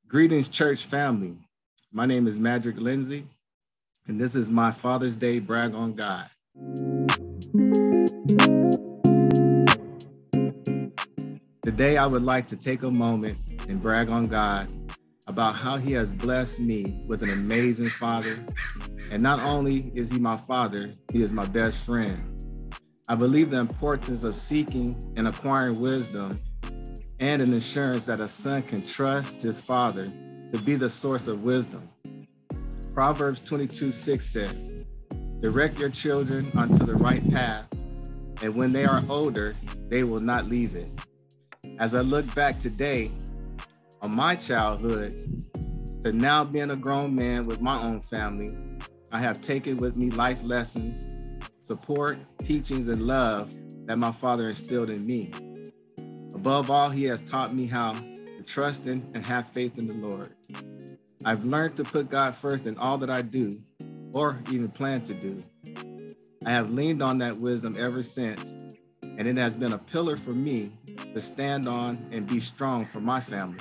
Greetings, church family. My name is Madrick Lindsay, and this is my Father's Day Brag on God. Today, I would like to take a moment and brag on God about how He has blessed me with an amazing father. And not only is He my father, He is my best friend. I believe the importance of seeking and acquiring wisdom and an assurance that a son can trust his father to be the source of wisdom. Proverbs 22:6 says, "Direct your children onto the right path, and when they are older, they will not leave it." As I look back today on my childhood to now being a grown man with my own family, I have taken with me life lessons, support, teachings, and love that my father instilled in me. Above all, He has taught me how to trust in and have faith in the Lord. I've learned to put God first in all that I do, or even plan to do. I have leaned on that wisdom ever since, and it has been a pillar for me to stand on and be strong for my family.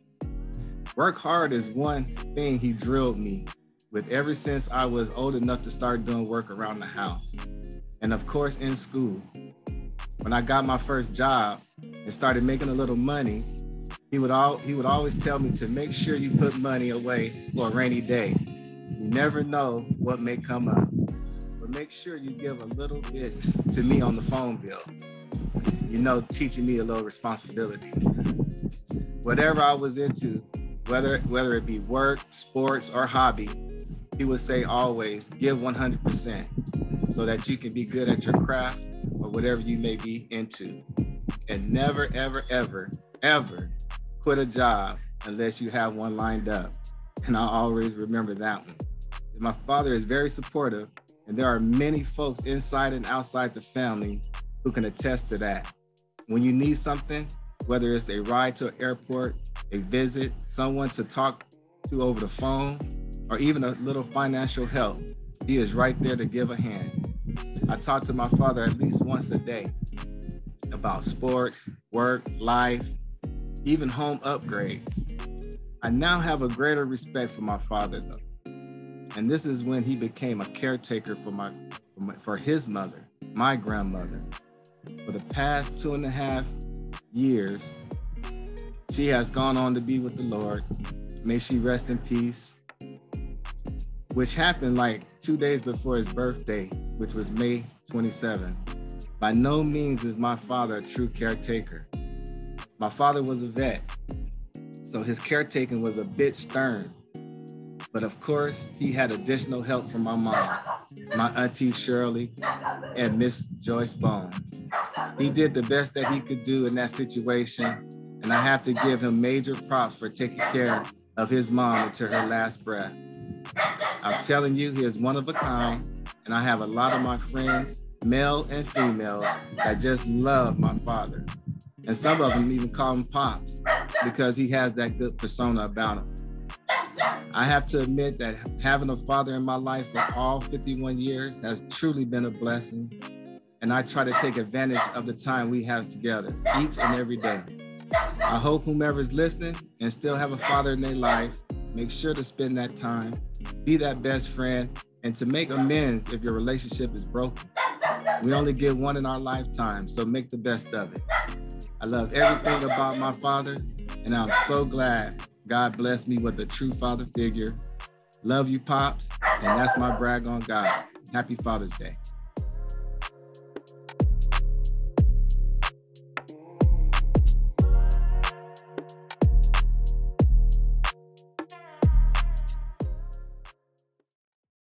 Work hard is one thing He drilled me with ever since I was old enough to start doing work around the house, and of course in school. When I got my first job and started making a little money, he would always tell me to make sure you put money away for a rainy day. You never know what may come up, but make sure you give a little bit to me on the phone bill. Teaching me a little responsibility. Whatever I was into, whether it be work, sports, or hobby, he would say always, give 100% so that you can be good at your craft or whatever you may be into. And never, ever, ever, ever quit a job unless you have one lined up. And I'll always remember that one. My father is very supportive, and there are many folks inside and outside the family who can attest to that. When you need something, whether it's a ride to an airport, a visit, someone to talk to over the phone, or even a little financial help, He is right there to give a hand. I talk to my father at least once a day about sports, work, life, even home upgrades. I now have a greater respect for my father, though. And this is when he became a caretaker for his mother, my grandmother. For the past 2.5 years, she has gone on to be with the Lord. May she rest in peace. Which happened like 2 days before his birthday, which was May 27. By no means is my father a true caretaker. My father was a vet, so his caretaking was a bit stern. But of course, he had additional help from my mom, my Auntie Shirley, and Miss Joyce Bone. He did the best that he could do in that situation, and I have to give him major props for taking care of his mom until her last breath. I'm telling you, he is one of a kind, and I have a lot of my friends, male and female, that just love my father. And some of them even call him Pops because he has that good persona about him. I have to admit that having a father in my life for all 51 years has truly been a blessing, and I try to take advantage of the time we have together each and every day. I hope whomever's listening and still have a father in their life, make sure to spend that time, be that best friend, and to make amends if your relationship is broken. We only get one in our lifetime, so make the best of it. I love everything about my father, and I'm so glad God blessed me with a true father figure. Love you, Pops, and that's my brag on God. Happy Father's Day.